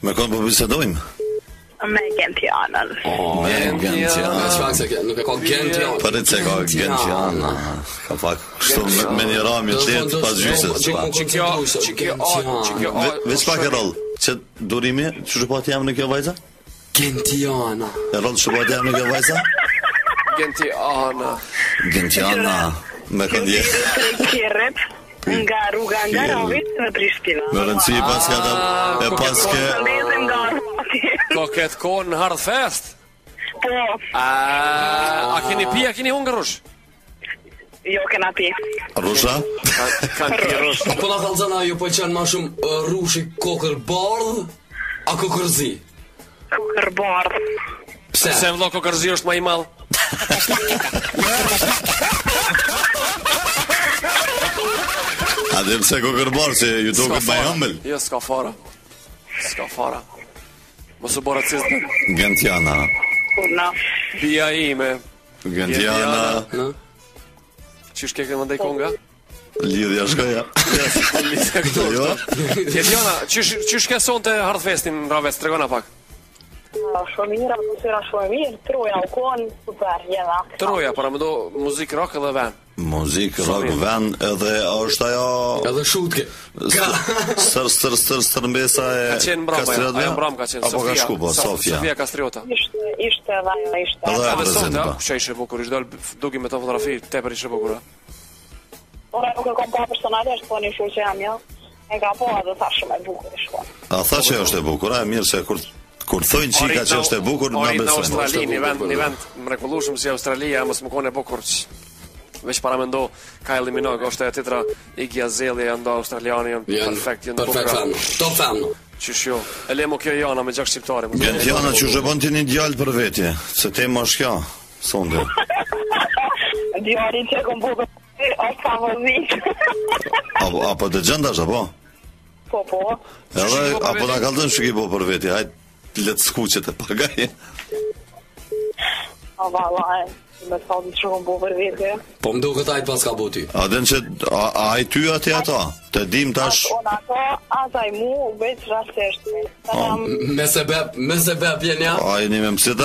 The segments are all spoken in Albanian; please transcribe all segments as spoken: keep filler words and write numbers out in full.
Me kon po bisedojmë? Me Gentianën. Oh, me Gentiana. Çfarë se nuk e ka Gentiana. Po rrit se ka Gentiana. Ka pak kështu me një ramë të lehtë pas gjysës. Çikjo, çikjo, çikjo. Veç pak e roll. Që durimi, çu po jam në kjo vajza? Gentiana. E roll çu po jam në kjo vajza? Gentiana. Gentiana. Me këndje. Kirret nga rruga nga Rovit në Prishtinë. Në rëndësi pas ka ta e pas ke Ndezem nga Armati. Ko këtë kohë në Hard Fest? Po, A, a keni pi, a keni hunger rush? jo kena pi. Rusha? Kanë pi rush. Po na thallzana ju po qenë më shumë uh, rushi kokër bardh a kokërzi? Kërrbardh. Pse? Se vëllo kokërzi është më i madh. A dhe pse kokërbar që ju duket më ëmbël? Jo, s'ka fara. S'ka fara. Mos u bora cizë. Gentiana. Kurna. Bia ime. Gentiana. Çish ke këndë konga? Lidhja shkoja. Lidhja këtu. Jo. Gentiana, çish çish ke sonte Hard Festin Raves, tregona pak. Shumë mirë, atmosfera shumë e mirë, Troja u konë, super, jena. Troja, para më do muzik rock edhe ven. Muzik, rock, ven, edhe është ajo... Edhe shutke. Stër, stër, stër, stërmbesa e Ka qenë mbrama, Kastriotëve? ajo mbrama ka qenë, Apo ka Sofia. shku, po, Sofia. Sofia Kastriota. Ishte, ishte dhe ajo, ishte. Edhe Edhe prezent, sonte, po. që ishe bukur, ishte dal duki me të fotografi, tepër ishe bukur. Ora nuk e kom pa personalisht, po një shurë që jam jo. E ka po edhe tha shumë e bukur i shkon. A tha që është e bukur, a mirë se kur kur thojnë qika që është e bukur, na Orit në besojnë. Australi, një vend, një vend mrekullueshëm si Australia, mos më kone e bukur. Veç para mendo Kylie Minogue, është e titra Iggy Azalea ndo australiani, janë perfekt, janë Perfekt bukra. fam. Top fam. Qysh jo. E lemo kjo jana me gjak shqiptare. mos- Gentiana që zhëbon ti një djalë për vetje, se tema është kjo, sonde. Djali që kom bukur, është favorit. Apo, apo të gjëndash, apo? Po, po. Edhe, apo na kaldën shki po për vetje, hajtë letë skuqet e pagaj. A valla, e, me të falë që kom bukur vete. Po më duket ai pas ka boti. A den që, a, a i ty ati ato? Të dim tash, Ona ato, asaj mu, veç rasesht me. Ta jam... Me sebeb, me sebeb jeni ja. a i një me mësita?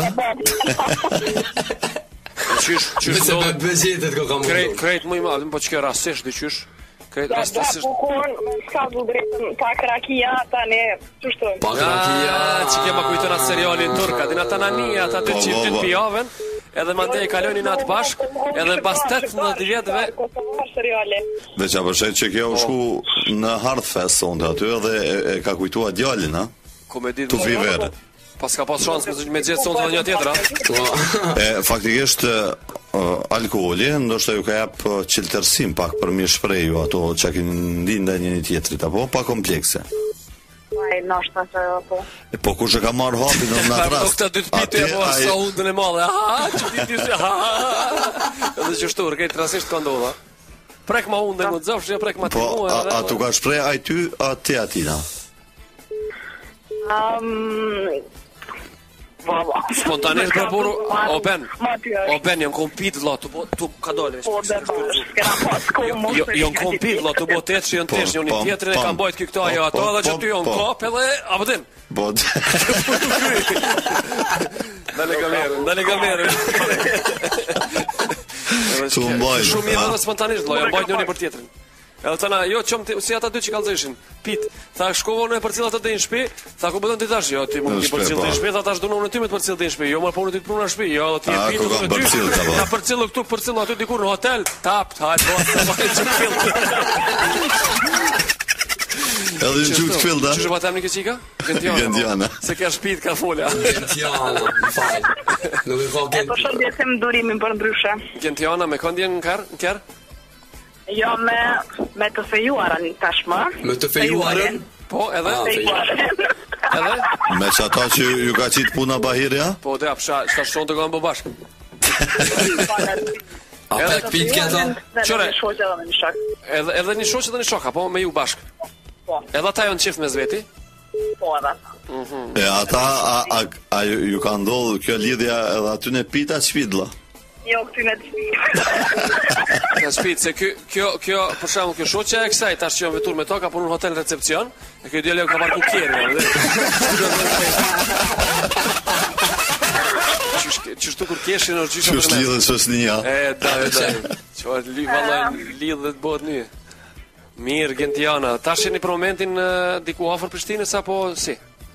Qysh, Me qysh do. sebeb bejetet ko kam. Krejt, krejt më i madh, po çka rastësisht diqysh. Krejt Ja, rastësisht. bukur, me s'ka du drejtën, pak rakia, tani, që shtojnë. Pak Ja, rakia. që kema kujton atë serialin turk, atin ata nania, ata të Po, çiftit po, po. pijavën, edhe mandej e kalonin atë bashk, edhe pas tetëmbëdhjetë vjetëve Dhe që apëshet që kjo u shku në Hard Fest sonde aty edhe e, e ka kujtua djalin, ha? komedi Tu vi verë. pas ka pas shans me me gjetë sonte një tjetër, a? E, faktikisht, uh, alkoholi, ndoshta ju ka jap uh, qiltërsim pak për mi shpreju ato që keni ndi ndaj njëri tjetrit, apo pa komplekse. Ai, nashta që, po. E, po kush e ka marrë hapin në atë Do rast? këta dy të pite Atje, po ai- sa hundën e madhe. Ha, që ti ti se. Ha. Edhe që shtur, këtë rastisht ka ndodha. Prek ma hundën, më të zofsh, ja prek ma ti Po, mua. a, edhe- a tu ka shprej aj ty, a ti atina? Um, Valla. Spontanisht për buru, o ben, Ma ty është. o ben, janë kompit, vlla, tu bo, tu ka dole. Po, dhe s'kena pas, ko Jo, mos jo, të janë shkati. kompit, vlla, tu bo tetë që janë Po, tesh, janë po, një tjetrin e po, kanë bajt kjo këto ajo po, ato, po, edhe që po, ty janë po. kap edhe, apo din. Po, Ndale kamerën, ndale kamerën. Tu mbajnë, Shumë mirë ha? edhe spontanisht, vlla, janë bajt njëri për tjetrin. Edhe tana, jo çom ti- si ata dy që kallëzeshin. Pit, tha shkova në përcjell ato në shtëpi, tha ku bëdon ti tash? Jo, ti mund Në të shtëpi, përcjell po. në shtëpi, tha tash dunon në ty me të përcjell në shtëpi. Jo, më punë ti të punon në shtëpi. Jo, ti A, pit ku unë kam në ty. përcjell, ta, po. Na përcjell këtu, përcjell aty dikur në hotel. Tap, hajt, po, hajt çu fill. edhe në qukë të fill, da? Çu është patam një këçika? Gentiana. Gentiana. Se ka shtëpi ka fola. Gentiana, më fal. Nuk e ka E gent. për shëndesim durimin për ndryshe. Gentiana me këndjen në kar, në kar? Jo me, me të fejuarën tashmë. Me të fejuarën. Po, edhe? Ah, Fejuarën. Edhe? Me që ata që ju ka qitë puna bahirja? Po, dhe apsha, çka shon të kanë bë bashkë. A pet pit këta? Qore. Dhe në shoqë edhe në shok. Edhe edhe një shoqë dhe një shoka, po me ju bashkë. Po, Edhe ata janë çift me zveti. po edhe. E ata, a, a, a ju, ju ka ndodhë kjo lidhja edhe aty në pita qvidla? Jo, këty në të Në shtëpi, se ky kjo kjo për shembull kjo shoqja e kësaj tash që janë vetur me to ka punuar në hotel recepcion, e ky djalë ka marrë kukierën. Çështu kur keshin është gjysmë. Çu lidhet shoqënia. E, da, da. Çfarë li vallai lidhet bëhet një. Mirë, Gentiana, tash jeni për momentin uh, diku afër Prishtinës apo si?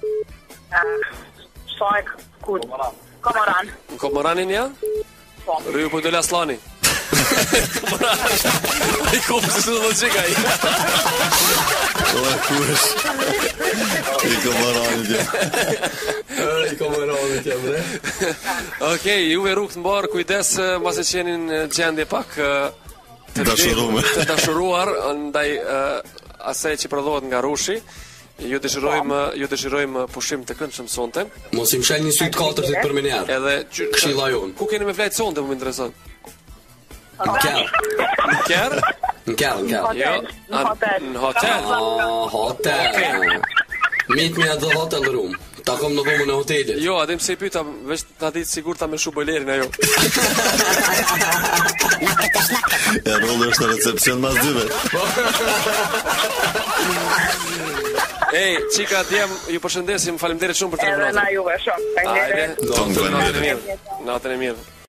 Shajk, kur? Komoran. Në Komoranin ja? Po. Rryu po dole Aslani. Komoran. Ai kom se do të çekaj. O kush. I Komoranit. I Komoranit jam bre. Okej, juve rrugë të mbar, kujdes mbas e qeni në gjendje pak të dashuruar, të dashuruar ndaj uh, asaj që prodhohet nga rushi. Ju dëshirojmë, ju dëshirojmë pushim të këndshëm sonte. Mos i mshel një syt katërt për menar. Edhe këshilla jon. Ku keni me vlejt sonte, më intereson? Në kërë. Në kërë? Në kërë, në kërë. Jo, Në hotel. Në hotel. Ah, hotel. Meet me at the hotel room. Ta kom në dhomën e hotelit. Jo, adim se i pyta, veç ta ditë sigur ta me shu bojlerin ajo. Ja, rolë është në recepcion mas dyve. Ej, qika, djem, ju përshëndesim, faleminderit shumë për telefonatën. Edhe na juve shumë. Hajde, Faleminderit. Tonë natën e mirë. Natën e mirë.